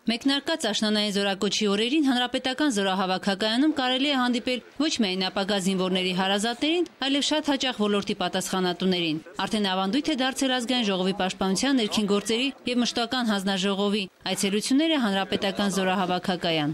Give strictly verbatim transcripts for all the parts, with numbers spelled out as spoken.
Մեկնարկած աշնանային զորակոչի օրերին հանրապետական զորահավաքակայանում կարելի է հանդիպել ոչ միայն ապագա զինվորների հարազատներին, այլև շատ հաճախ ոլորտի պատասխանատուներին։ Արդեն ավանդույթ է դարձել ազգային ժողովի պաշտպանության, ներքին գործերի եւ մշտական հանձնաժողովի այցելությունները հանրապետական զորահավաքակայան։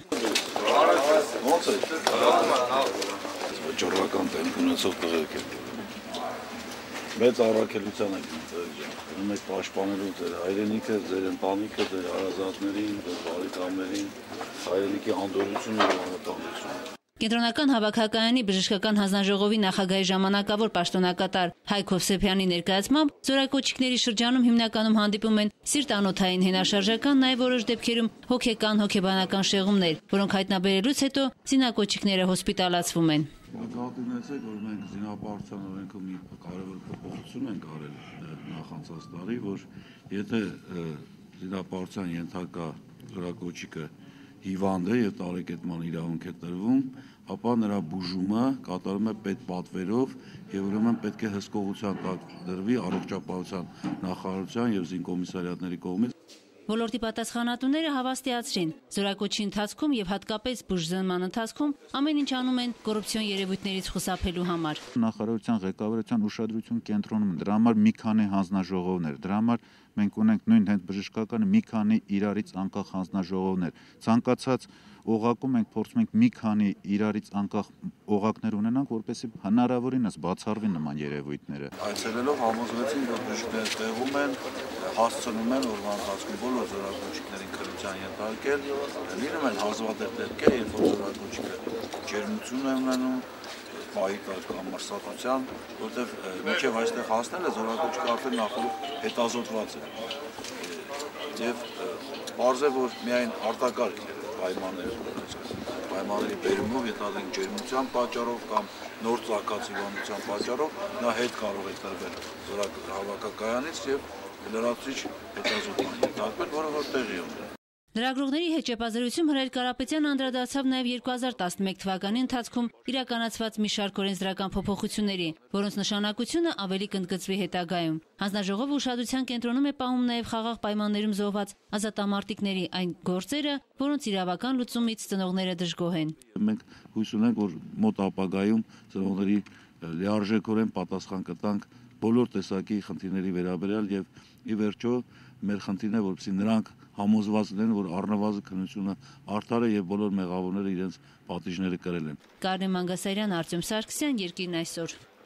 Մեծ առաքելության եք գնում եք պաշտպանելու ձեր հայրենիքը, ձեր ընտանիքը, ձեր հարազատներին, ձեր բարեկամներին, հայրենիքի անդորրությունը եւ անվտանգությունը։ Կենտրոնական հավաքակայանի բժշկական հանձնաժողովի նախագահի ժամանակավոր պաշտոնակատար Հայկ Հովսեփյանի ներկայացմամբ զորակոչիկների շրջանում հիմնականում հանդիպում են սիրտանոթային հենաշարժական, նաեւ որոշ դեպքերում հոգեկան հոգեբանական շեղումներ, որոնք հայտնաբերելուց հետո զինակոչիկները հոսպիտալացվում են։ Գաղտնեցեք, որ մենք զինապահության օրենքում մի կարևոր փոփոխություն ենք արել նախանցած տարի, որ եթե զինապահության ենթակա զորակոչիկը հիվանդ է եւ տարեկետման իրավունք է տրվում, ապա նրա բուժումը կատարվում է պետպատվերով եւ ուրեմն պետք է հսկողության տակ դրվի առողջապահության նախարարության եւ զինկոմիսարիատների կողմից։ Ոլորտի պատասխանատուները հավաստիացրին, զորակոչի ընթացքում եւ հատկապես բուժզնման ընթացքում ամեն ինչ անում են կոռուպցիոն երևույթներից խուսափելու համար։ Նախարարության ղեկավարության ուշադրություն կենտրոնում դրա համար մի քանի հանձնաժողովներ, դրա համար մենք ունենք նույն հենց բժշկականը մի քանի իրարից անկախ հանձնաժողովներ։ Ցանկացած օղակում մենք փորձում ենք մի քանի իրարից անկախ օղակներ ունենանք, որպեսզի հնարավորինս բացառվի նման երևույթները։ Այցելելով համոզվեցին, որ բժիշկները տեղում են, հասցնում են օրվա ընթացքում բոլոր զորակոչիկներին քրության ենթարկել, լինում են հազվադեպ դեպքեր, երբ որ զորակոչիկը ջերմություն է ունենում, պահի կամարսատության, որտեղ մինչև այստեղ հասնելը զորակոչիկը արդեն նախորդ հետազոտված է։ Եվ պարզ է, որ միայն արտակարգ է պայմաններ, պայմանների բերումով, եթե ջերմության պատճառով կամ նոր ծագած հիվանդության պատճառով նա հետ կարող է տրվել զորահավաքակայանից եւ լրացուցիչ հետազոտման ենթարկվել, որը որ տեղի ունի։ Լրագրողների հետ ճեպազրույցում Հրայր Կարապետյանը անդրադարձավ նաև երկու հազար տասնմեկ թվականի ընթացքում իրականացված մի շարք օրենսդրական փոփոխությունների, որոնց նշանակությունը ավելի կընդգծվի հետագայում։ Հանձնաժողովը ուշադրության կենտրոնում է պահում նաև խաղաղ պայմաններում զոհված ազատամարտիկների այն գործերը, որոնց իրավական լուծումից ծնողները դժգոհ են։ Մենք հույս ունենք, որ մոտ ապագայում ծնողների լիարժեքորեն պատասխան կտանք բոլոր տեսակի խնդիրների վերաբերյալ եւ ի վերջո մեր խնդիրն է, որպեսզի նրանք համոզված լինեն, որ առնվազն քննությունը արդար է եւ բոլոր մեղավորները իրենց պատիժները կրել են։ Կարեն Մանգասարյան, Արտյոմ Սարգսյան, Երկիրն այսօր։